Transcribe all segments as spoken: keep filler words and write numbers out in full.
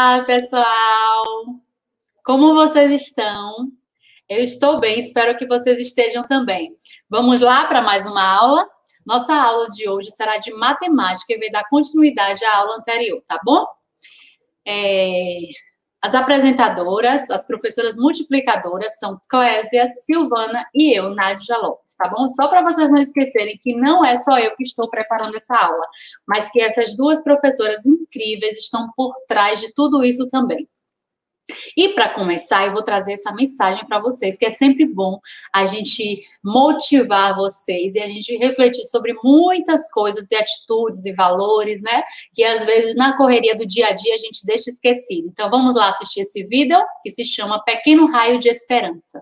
Olá, pessoal! Como vocês estão? Eu estou bem, espero que vocês estejam também. Vamos lá para mais uma aula? Nossa aula de hoje será de matemática e vai dar continuidade à aula anterior, tá bom? É... As apresentadoras, as professoras multiplicadoras são Clésia, Silvana e eu, Nádia Lopes, tá bom? Só para vocês não esquecerem que não é só eu que estou preparando essa aula, mas que essas duas professoras incríveis estão por trás de tudo isso também. E para começar, eu vou trazer essa mensagem para vocês, que é sempre bom a gente motivar vocês e a gente refletir sobre muitas coisas e atitudes e valores, né? Que às vezes na correria do dia a dia a gente deixa esquecido. Então vamos lá assistir esse vídeo que se chama Pequeno Raio de Esperança.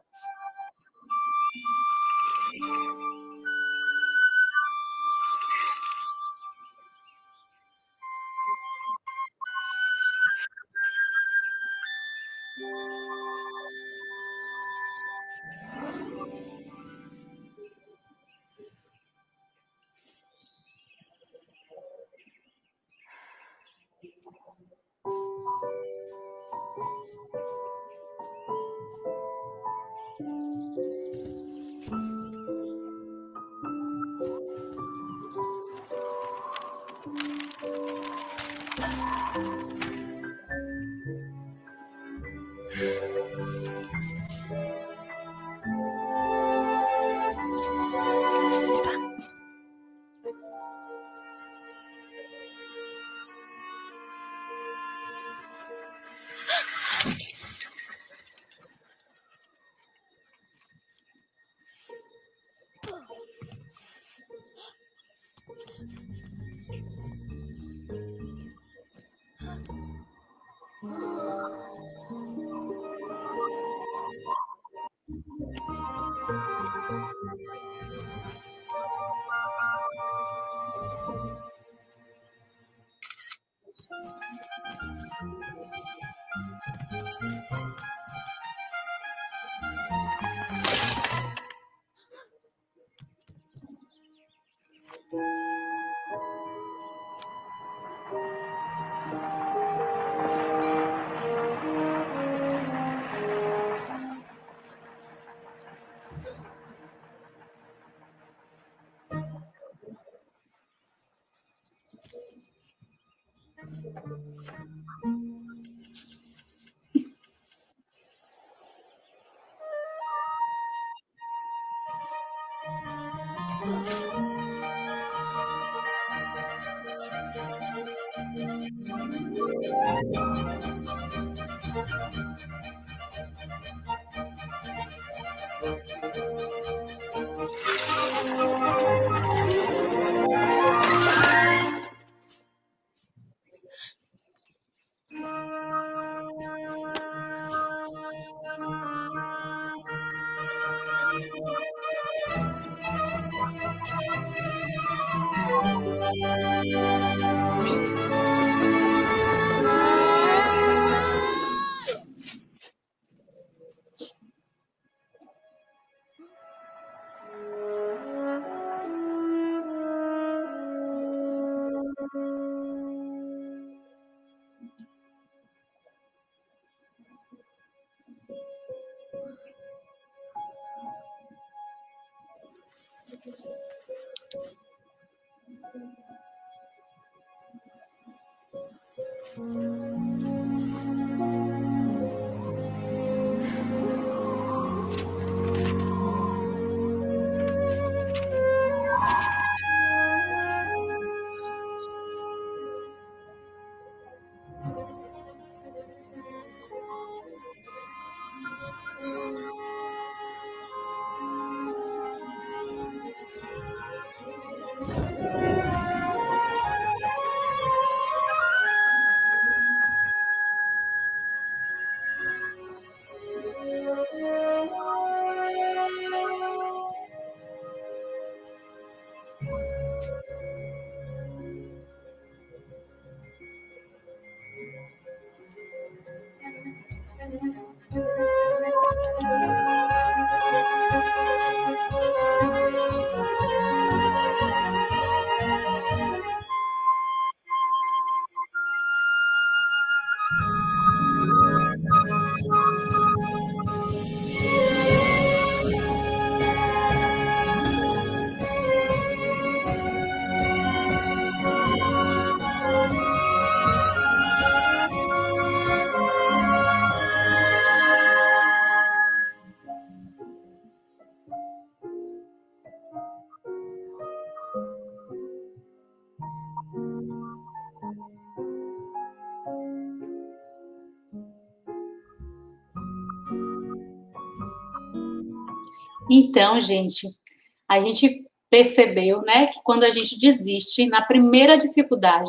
Então, gente, a gente percebeu, né, que quando a gente desiste na primeira dificuldade,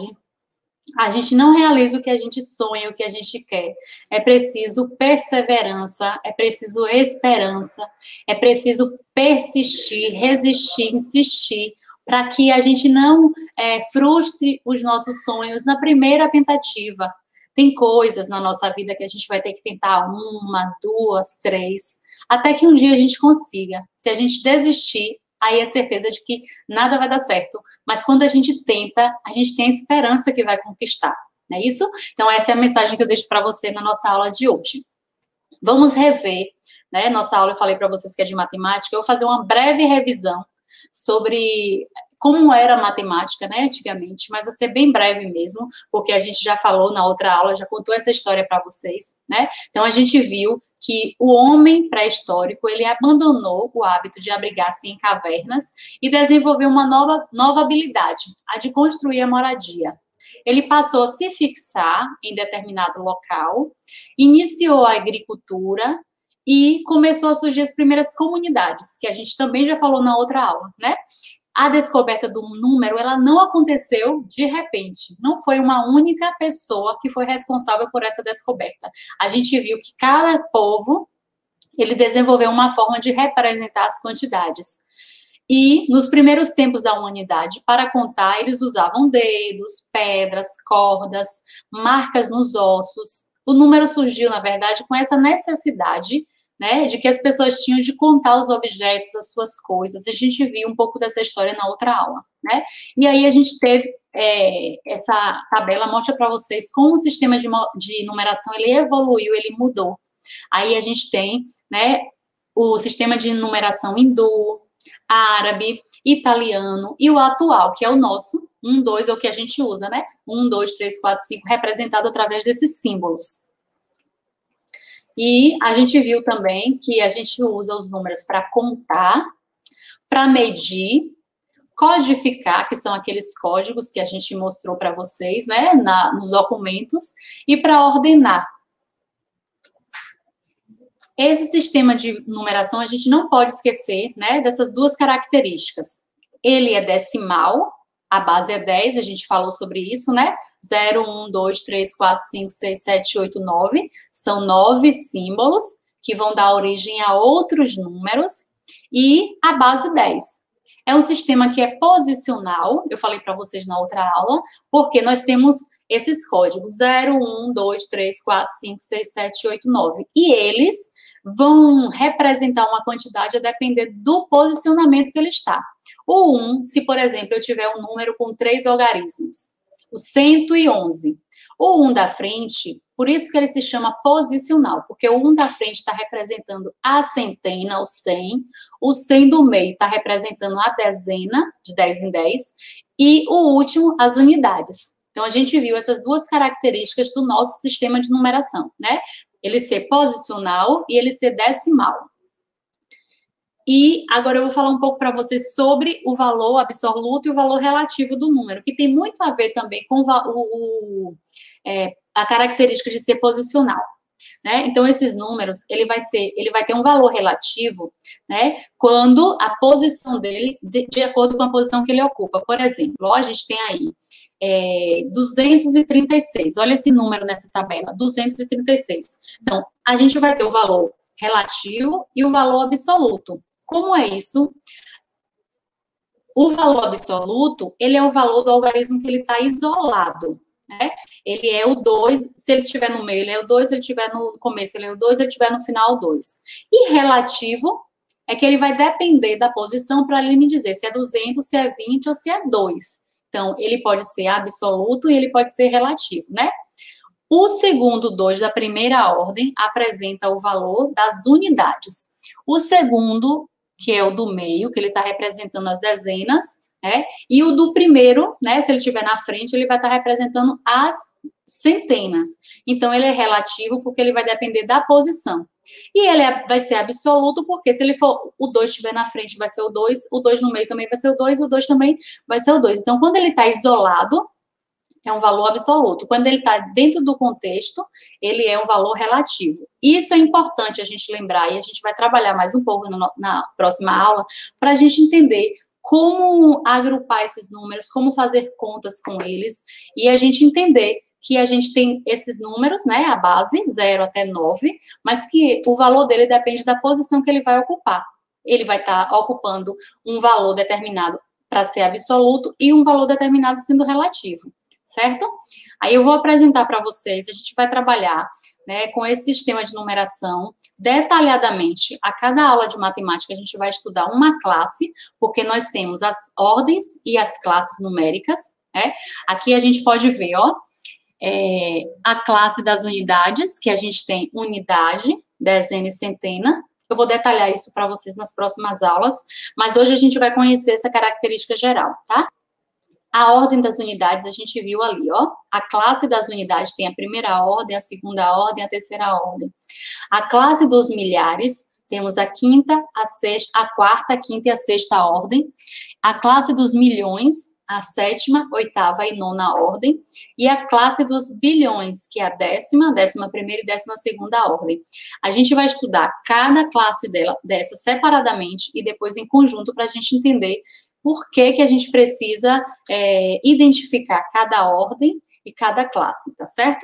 a gente não realiza o que a gente sonha, o que a gente quer. É preciso perseverança, é preciso esperança, é preciso persistir, resistir, insistir, para que a gente não é, frustre os nossos sonhos na primeira tentativa. Tem coisas na nossa vida que a gente vai ter que tentar uma, duas, três, até que um dia a gente consiga. Se a gente desistir, aí é certeza de que nada vai dar certo. Mas quando a gente tenta, a gente tem a esperança que vai conquistar, não é isso? Então, essa é a mensagem que eu deixo para você na nossa aula de hoje. Vamos rever, né? Nossa aula, eu falei para vocês que é de matemática, eu vou fazer uma breve revisão sobre como era a matemática, né, antigamente, mas vai ser bem breve mesmo, porque a gente já falou na outra aula, já contou essa história para vocês, né? Então, a gente viu que o homem pré-histórico, ele abandonou o hábito de abrigar-se em cavernas e desenvolveu uma nova, nova habilidade, a de construir a moradia. Ele passou a se fixar em determinado local, iniciou a agricultura e começou a surgir as primeiras comunidades, que a gente também já falou na outra aula, né? A descoberta do número, ela não aconteceu de repente. Não foi uma única pessoa que foi responsável por essa descoberta. A gente viu que cada povo, ele desenvolveu uma forma de representar as quantidades. E, nos primeiros tempos da humanidade, para contar, eles usavam dedos, pedras, cordas, marcas nos ossos. O número surgiu, na verdade, com essa necessidade, né, de que as pessoas tinham de contar os objetos, as suas coisas. A gente viu um pouco dessa história na outra aula, né? E aí a gente teve é, essa tabela, mostra para vocês como o sistema de, de numeração, ele evoluiu, ele mudou. Aí a gente tem, né, o sistema de numeração hindu, árabe, italiano e o atual, que é o nosso, um, dois, é o que a gente usa, né? Um, dois, três, quatro, cinco, representado através desses símbolos. E a gente viu também que a gente usa os números para contar, para medir, codificar, que são aqueles códigos que a gente mostrou para vocês, né, na, nos documentos, e para ordenar. Esse sistema de numeração, a gente não pode esquecer, né, dessas duas características. Ele é decimal, a base é dez, a gente falou sobre isso, né? zero, um, dois, três, quatro, cinco, seis, sete, oito, nove. São nove símbolos que vão dar origem a outros números. E a base dez. É um sistema que é posicional, eu falei para vocês na outra aula, porque nós temos esses códigos zero, um, dois, três, quatro, cinco, seis, sete, oito, nove. E eles vão representar uma quantidade a depender do posicionamento que ele está. O um, se, por exemplo, eu tiver um número com três algarismos, o cento e onze. O um da frente, por isso que ele se chama posicional, porque o um da frente está representando a centena, o cem, o cem do meio está representando a dezena, de dez em dez, e o último, as unidades. Então, a gente viu essas duas características do nosso sistema de numeração, né? Ele ser posicional e ele ser decimal. E agora eu vou falar um pouco para vocês sobre o valor absoluto e o valor relativo do número, que tem muito a ver também com o, o, é, a característica de ser posicional, né? Então, esses números, ele vai ser, ele vai ter um valor relativo, né? Quando a posição dele, de, de acordo com a posição que ele ocupa. Por exemplo, ó, a gente tem aí é, duzentos e trinta e seis. Olha esse número nessa tabela, duzentos e trinta e seis. Então, a gente vai ter o valor relativo e o valor absoluto. Como é isso? O valor absoluto, ele é o valor do algarismo que ele está isolado, né? Ele é o dois, se ele estiver no meio, ele é o dois, se ele estiver no começo, ele é o dois, se ele estiver no final, o dois. E relativo é que ele vai depender da posição para ele me dizer se é duzentos, se é vinte ou se é dois. Então, ele pode ser absoluto e ele pode ser relativo, né? O segundo dois da primeira ordem apresenta o valor das unidades. O segundo, que é o do meio, que ele está representando as dezenas, né? E o do primeiro, né? Se ele estiver na frente, ele vai estar tá representando as centenas. Então, ele é relativo porque ele vai depender da posição. E ele é, vai ser absoluto porque se ele for, o dois estiver na frente, vai ser o dois, o dois no meio também vai ser o dois, o dois também vai ser o dois. Então, quando ele está isolado, é um valor absoluto. Quando ele está dentro do contexto, ele é um valor relativo. Isso é importante a gente lembrar, e a gente vai trabalhar mais um pouco na, na próxima aula, para a gente entender como agrupar esses números, como fazer contas com eles, e a gente entender que a gente tem esses números, né, a base, zero até nove, mas que o valor dele depende da posição que ele vai ocupar. Ele vai estar tá ocupando um valor determinado para ser absoluto e um valor determinado sendo relativo, certo? Aí eu vou apresentar para vocês, a gente vai trabalhar, né, com esse sistema de numeração detalhadamente. A cada aula de matemática a gente vai estudar uma classe, porque nós temos as ordens e as classes numéricas, né? Aqui a gente pode ver, ó, é, a classe das unidades, que a gente tem unidade, dezena e centena. Eu vou detalhar isso para vocês nas próximas aulas, mas hoje a gente vai conhecer essa característica geral, tá? A ordem das unidades, a gente viu ali, ó. A classe das unidades tem a primeira ordem, a segunda ordem, a terceira ordem. A classe dos milhares, temos a quinta, a sexta, a quarta, a quinta e a sexta ordem. A classe dos milhões, a sétima, oitava e nona ordem. E a classe dos bilhões, que é a décima, décima primeira e décima segunda ordem. A gente vai estudar cada classe dela, dessa separadamente e depois em conjunto para a gente entender por que que a gente precisa é, identificar cada ordem e cada classe, tá certo?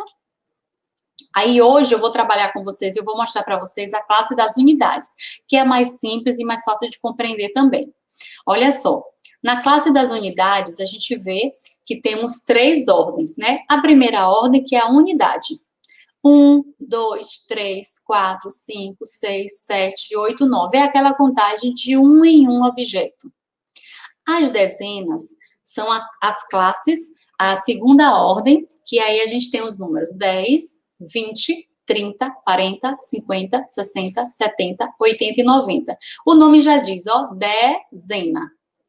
Aí hoje eu vou trabalhar com vocês e eu vou mostrar para vocês a classe das unidades, que é mais simples e mais fácil de compreender também. Olha só, na classe das unidades a gente vê que temos três ordens, né? A primeira ordem, que é a unidade. Um, dois, três, quatro, cinco, seis, sete, oito, nove. É aquela contagem de um em um objeto. As dezenas são a, as classes, a segunda ordem, que aí a gente tem os números dez, vinte, trinta, quarenta, cinquenta, sessenta, setenta, oitenta e noventa. O nome já diz, ó, dezena.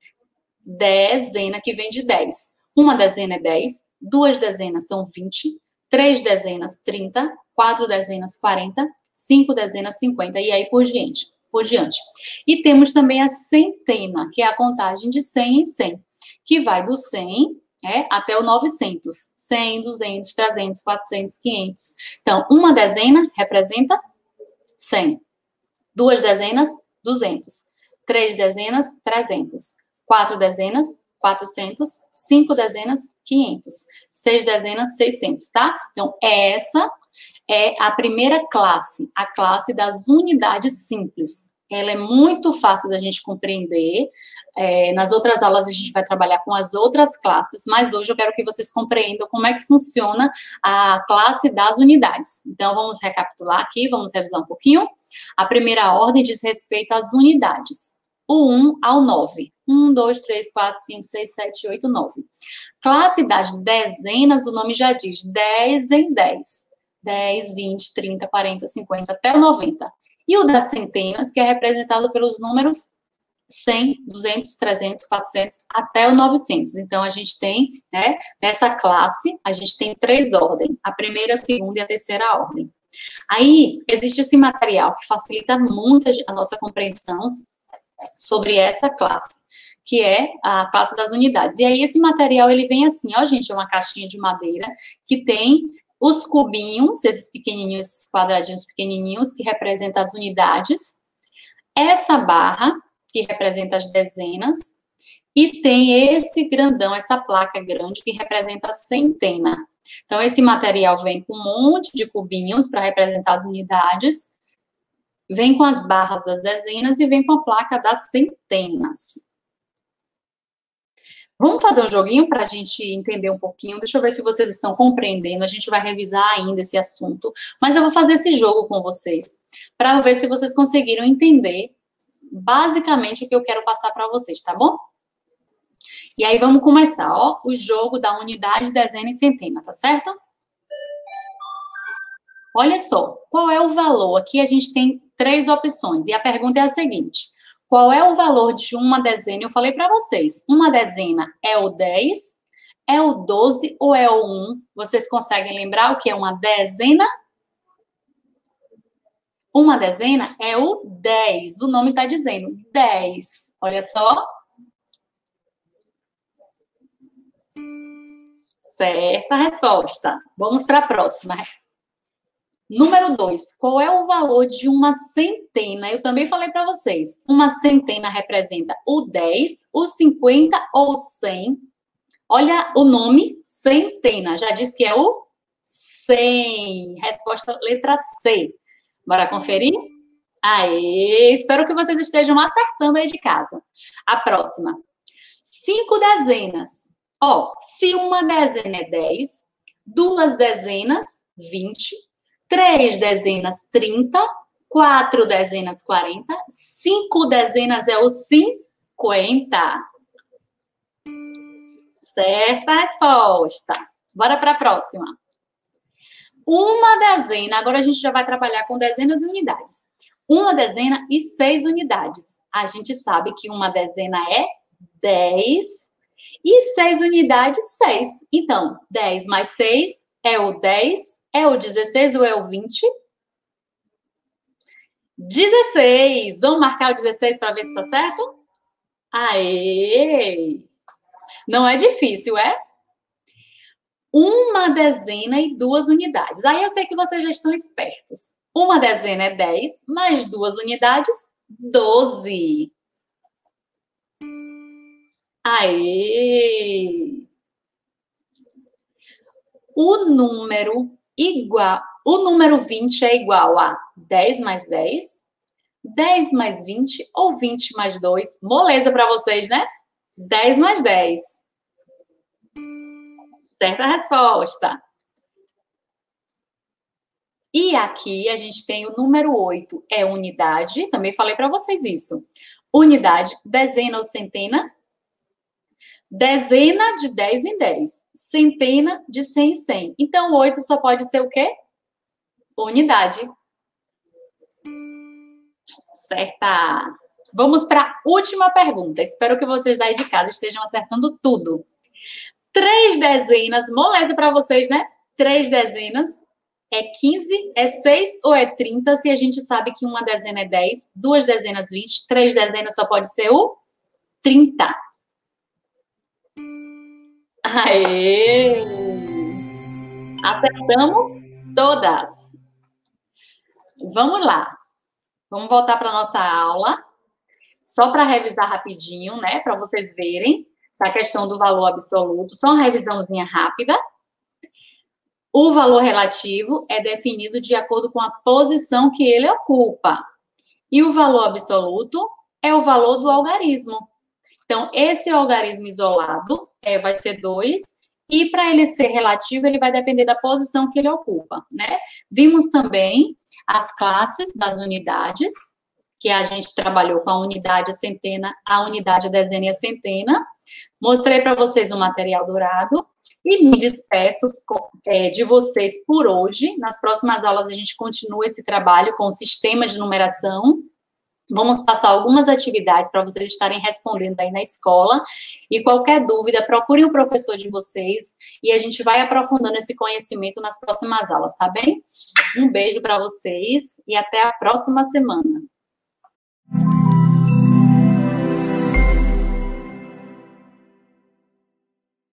Dezena, que vem de dez. Uma dezena é dez, duas dezenas são vinte, três dezenas, trinta, quatro dezenas, quarenta, cinco dezenas, cinquenta, e aí por diante. Por diante. E temos também a centena, que é a contagem de cem em cem, que vai do cem, né, até o novecentos. cem, duzentos, trezentos, quatrocentos, quinhentos. Então, uma dezena representa cem. Duas dezenas, duzentos. Três dezenas, trezentos. Quatro dezenas, quatrocentos. Cinco dezenas, quinhentos. Seis dezenas, seiscentos, tá? Então, essa é a primeira classe, a classe das unidades simples. Ela é muito fácil da gente compreender. É, nas outras aulas a gente vai trabalhar com as outras classes, mas hoje eu quero que vocês compreendam como é que funciona a classe das unidades. Então, vamos recapitular aqui, vamos revisar um pouquinho. A primeira ordem diz respeito às unidades. O um ao nove. um, dois, três, quatro, cinco, seis, sete, oito, nove. Classe das dezenas, o nome já diz, dez em dez. dez, vinte, trinta, quarenta, cinquenta, até o noventa. E o das centenas, que é representado pelos números cem, duzentos, trezentos, quatrocentos, até o novecentos. Então, a gente tem, né, nessa classe, a gente tem três ordens. A primeira, a segunda e a terceira ordem. Aí, existe esse material que facilita muito a nossa compreensão sobre essa classe, que é a classe das unidades. E aí, esse material, ele vem assim, ó, gente, é uma caixinha de madeira que tem os cubinhos, esses pequenininhos, quadradinhos pequenininhos, que representam as unidades. Essa barra, que representa as dezenas. E tem esse grandão, essa placa grande, que representa a centena. Então, esse material vem com um monte de cubinhos para representar as unidades. Vem com as barras das dezenas e vem com a placa das centenas. Vamos fazer um joguinho para a gente entender um pouquinho. Deixa eu ver se vocês estão compreendendo. A gente vai revisar ainda esse assunto. Mas eu vou fazer esse jogo com vocês, para ver se vocês conseguiram entender basicamente o que eu quero passar para vocês, tá bom? E aí vamos começar, ó, o jogo da unidade, dezena e centena, tá certo? Olha só, qual é o valor? Aqui a gente tem três opções. E a pergunta é a seguinte: qual é o valor de uma dezena? Eu falei para vocês, uma dezena é o dez, é o doze ou é o um? Vocês conseguem lembrar o que é uma dezena? Uma dezena é o dez. O nome está dizendo dez. Olha só. Certa resposta. Vamos para a próxima. Número dois. Qual é o valor de uma centena? Eu também falei para vocês. Uma centena representa o dez, o cinquenta ou o cem. Olha o nome, centena. Já disse que é o cem. Resposta letra C. Bora conferir? Aê! Espero que vocês estejam acertando aí de casa. A próxima. Cinco dezenas. Ó, se uma dezena é dez, duas dezenas, vinte, três dezenas, trinta, quatro dezenas, quarenta, cinco dezenas é o cinquenta. Certa resposta. Bora para a próxima. Uma dezena, agora a gente já vai trabalhar com dezenas e unidades. Uma dezena e seis unidades. A gente sabe que uma dezena é dez e seis unidades, seis. Então, dez mais seis é o dez, é o dezesseis ou é o vinte? dezesseis. Vamos marcar o dezesseis para ver se está certo? Aê! Não é difícil, é? Uma dezena e duas unidades. Aí eu sei que vocês já estão espertos. Uma dezena é dez, mais duas unidades, doze. Aê! O número igual, o número vinte é igual a dez mais dez, dez mais vinte ou vinte mais dois. Moleza para vocês, né? dez mais dez. Certa resposta. E aqui a gente tem o número oito, é unidade. Também falei para vocês isso. Unidade, dezena ou centena? Dezena de dez em dez. Centena de cem em cem. Então, oito só pode ser o quê? Unidade. Certa. Vamos para a última pergunta. Espero que vocês daí de casa estejam acertando tudo. Três dezenas, moleza para vocês, né? Três dezenas é quinze, é seis ou é trinta? Se a gente sabe que uma dezena é dez, duas dezenas vinte, três dezenas só pode ser o trinta. Aê! Acertamos todas. Vamos lá. Vamos voltar para a nossa aula. Só para revisar rapidinho, né? Para vocês verem essa questão do valor absoluto. Só uma revisãozinha rápida. O valor relativo é definido de acordo com a posição que ele ocupa. E o valor absoluto é o valor do algarismo. Então, esse algarismo isolado é, vai ser dois, e para ele ser relativo, ele vai depender da posição que ele ocupa, né? Vimos também as classes das unidades, que a gente trabalhou com a unidade, a centena, a unidade, a dezena e a centena. Mostrei para vocês o material dourado e me despeço é, de vocês por hoje. Nas próximas aulas, a gente continua esse trabalho com o sistema de numeração. Vamos passar algumas atividades para vocês estarem respondendo aí na escola. E qualquer dúvida, procurem o professor de vocês e a gente vai aprofundando esse conhecimento nas próximas aulas, tá bem? Um beijo para vocês e até a próxima semana.